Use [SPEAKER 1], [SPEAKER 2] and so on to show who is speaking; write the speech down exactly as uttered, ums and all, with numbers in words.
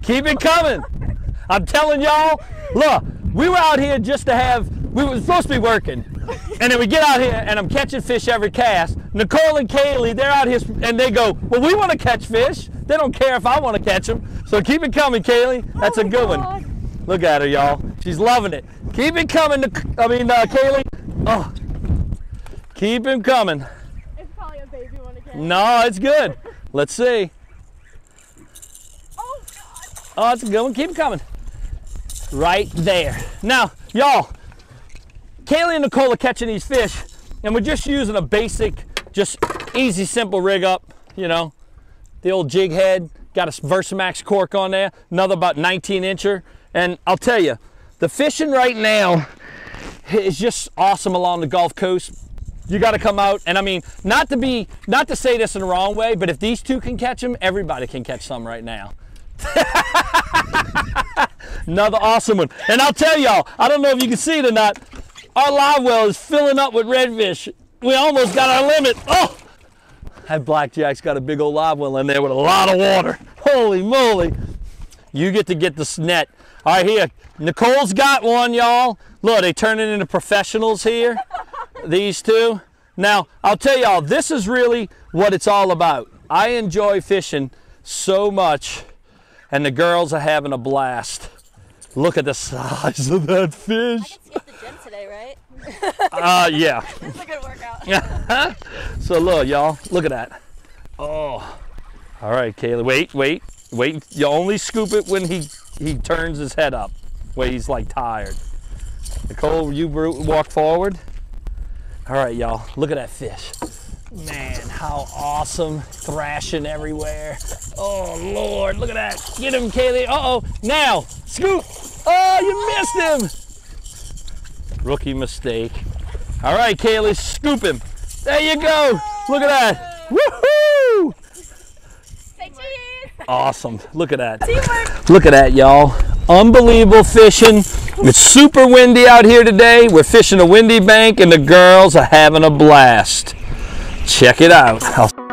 [SPEAKER 1] Keep it coming. I'm telling y'all, look, we were out here just to have, we were supposed to be working. And then we get out here and I'm catching fish every cast. Nicole and Kaylee, they're out here and they go, well, we want to catch fish. They don't care if I want to catch them. So keep it coming, Kaylee. That's a good one. Look at her, y'all. She's loving it. Keep it coming, I mean, uh, Kaylee. Oh, keep him coming.
[SPEAKER 2] It's probably a baby one again.
[SPEAKER 1] No, it's good. Let's see.
[SPEAKER 2] Oh, God.
[SPEAKER 1] Oh, it's a good one. Keep it coming. Right there. Now, y'all, Kaylee and Nicole are catching these fish, and we're just using a basic, just easy, simple rig up, you know. The old jig head, got a Versamax cork on there, another about nineteen incher. And I'll tell you, the fishing right now is just awesome along the Gulf Coast. You got to come out, and I mean, not to be, not to say this in the wrong way, but if these two can catch them, everybody can catch some right now. Another awesome one. And I'll tell y'all, I don't know if you can see it or not, our live well is filling up with redfish. We almost got our limit. Oh, that blackjack's got a big old live well in there with a lot of water. Holy moly. You get to get this net. All right, here, Nicole's got one, y'all. Look, they turning into professionals here, these two. Now, I'll tell y'all, this is really what it's all about. I enjoy fishing so much, and the girls are having a blast. Look at the size of that fish.
[SPEAKER 2] I can see at the gym today, right?
[SPEAKER 1] Uh, yeah.
[SPEAKER 2] It's a good workout.
[SPEAKER 1] So look, y'all, look at that. Oh, all right, Kaylee, wait, wait, wait. You only scoop it when he, he turns his head up, when he's like tired. Nicole, you walk forward. All right, y'all, look at that fish. Man, how awesome, thrashing everywhere. Oh, Lord, look at that. Get him, Kaylee. Uh-oh, now, scoop. Oh, you missed him. Rookie mistake. All right, Kaylee, scoop him. There you go. Look at that. Woohoo!
[SPEAKER 2] Say cheese.
[SPEAKER 1] Awesome. Look at that.
[SPEAKER 2] Teamwork.
[SPEAKER 1] Look at that, y'all. Unbelievable fishing. It's super windy out here today. We're fishing a windy bank, and the girls are having a blast. Check it out. I'll